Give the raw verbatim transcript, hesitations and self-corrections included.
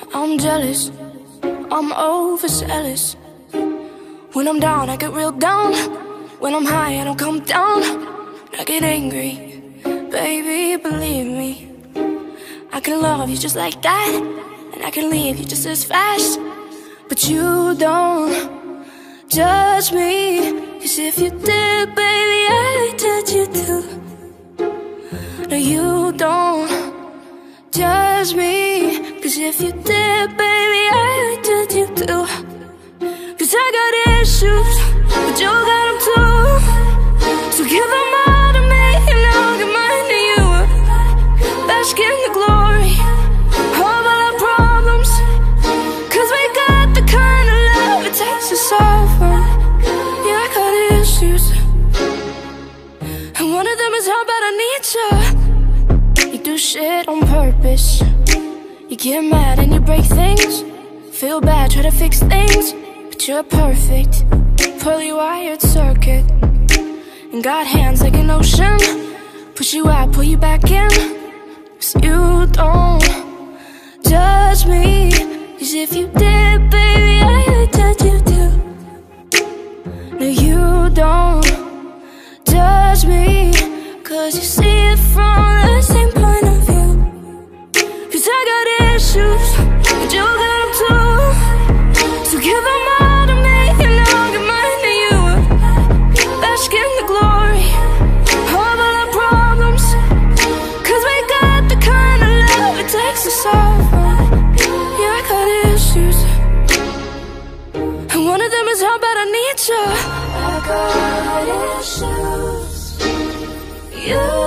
I'm jealous, I'm overzealous. When I'm down, I get real down. When I'm high, I don't come down. I get angry, baby, believe me. I can love you just like that, and I can leave you just as fast. But you don't judge me, 'cause if you did, baby, I'd judge you too. No, you don't judge me, 'cause if you did, baby, I'd judge you too. 'Cause I got issues, but you got them too. So give them all to me, and I'll give mine to you. Bask in the glory of all our problems, 'cause we got the kind of love it takes to solve them. Yeah, I got issues, and one of them is how bad I need you. You do shit on purpose. You get mad and you break things. Feel bad, try to fix things, but you're perfect, poorly wired circuit. And got hands like an ocean. Push you out, pull you back in. 'Cause you don't judge me, 'cause if you did, baby, I would judge you too. No, you don't judge me, 'cause you see it from the same point of view. 'Cause I got issues, but you got them too. So give them all to me, and I'll give mine to you. Bask in the glory of all our problems, 'cause we got the kind of love it takes to solve them. Yeah, I got issues, and one of them is how bad I need you. I got issues. You